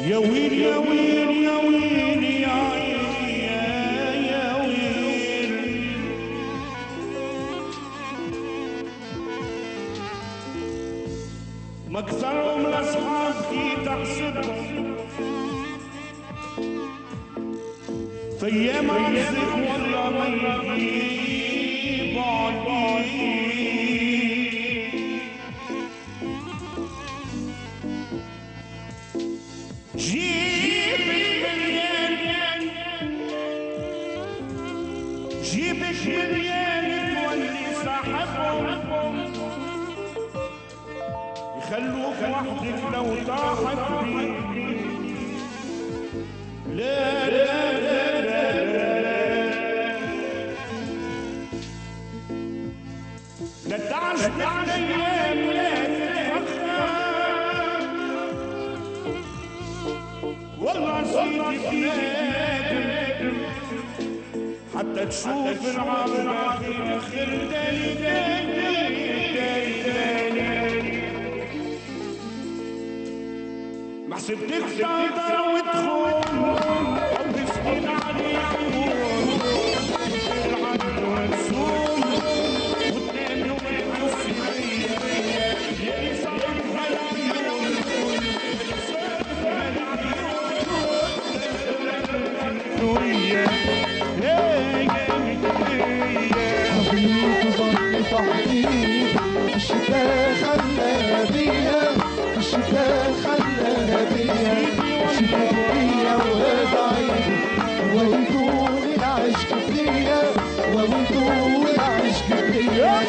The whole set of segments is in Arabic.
يا ويل يا ويل يا ويل يا عيني يا ويل. مكثرهم الاصحاب في تحسدهم في ايام عزك والله ما يجيب عليك. جيبك مليان تولي صاحبهم يخلوك وحدك لو طاحت بيك. لا لا لا لا لا لا تعجب الايام لا تتفخر والله سيدي بنادم حتى تشوف العمر في اخر دالي دالي دالي. ما حسبتك تقدر وتخون حب سنين عليك العدل والسوم وتنام يوم يحس بيا اللي صار بهالعيون اللي صار بهالعيون تحديد الشتاء خلاها بيها الشتاء خلاها بيها الشتاء بيها وضعيف ويطول العشق فيها ويطول العشق فيها.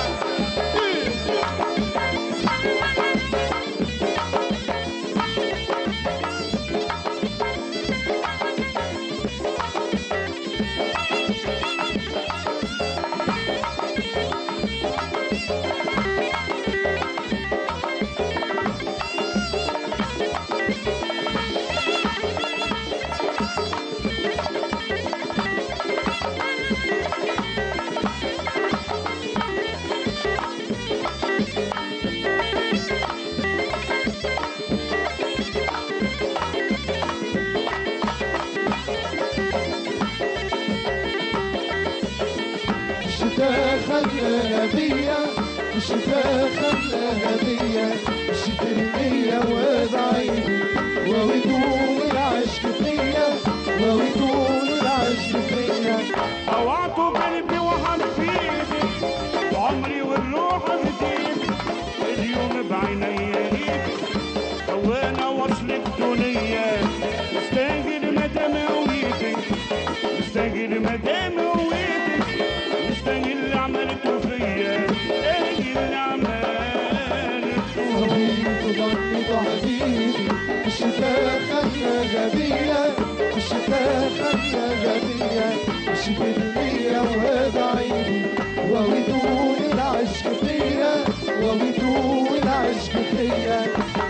الشتاء خلاها بيا الشتاء خلاها بيا الشتاء المية وضعيف ويطول العشق فيا ويطول العشق فيا. طوعت قلبي وحبيبي وعمري والروح بديك اليوم بعيني ليك وانا وصلك دنيا مستاهل مدام هويتك مستاهل مدام هويتك مستاهل اللي عملته فيا مستاهل اللي عملته. ظني تحديدي الشتاء خلاها بيا الشتاء خلاها بيا الشتاء المية وضعيف ويطول العشق فيا ويطول العشق فيا.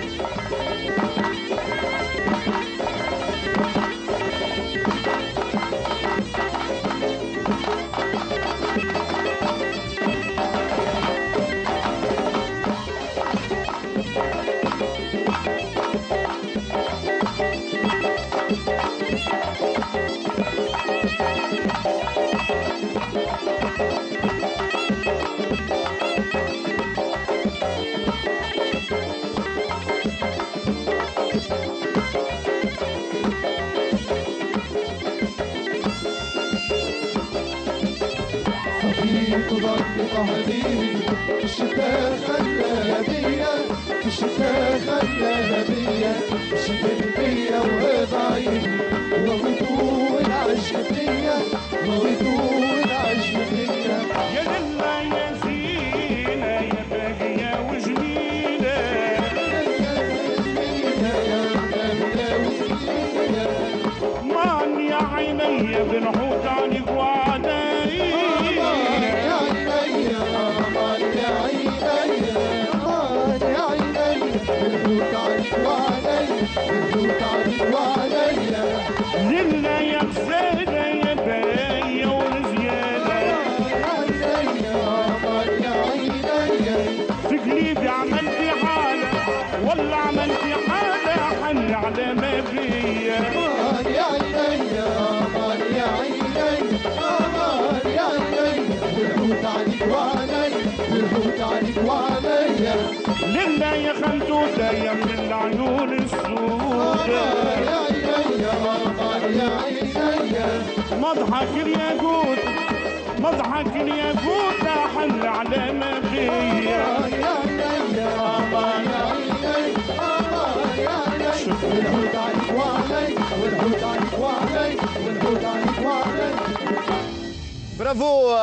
ظني تحديد الشتاء خلاها بيا الشتاء خلاها بيا الشتاء المية وضعيف ويطول العشق فيا ويطول العشق فيا. يا لله يا زينة يا باقية وجميلة مان يا عيني بنحوط عنك وعداي لله يا غزالة يا باقية وزيادة في قلبي عملتي حالة والله عملتي حالة حن على ما بيا امان يا عيني امان يا عيني امان يا عيني والحوت عليك وعلي والحوت عليك وعلي لله يا خندوده يا من العيون السودة امان يا عيني امان يا عيني مضحك الياقوت مضحك الياقوت حن على ما بيا امان يا عيني امان يا عيني امان يا عيني والحوت عليك وعلي والحوت عليك وعلي والحوت عليك وعلي برافو.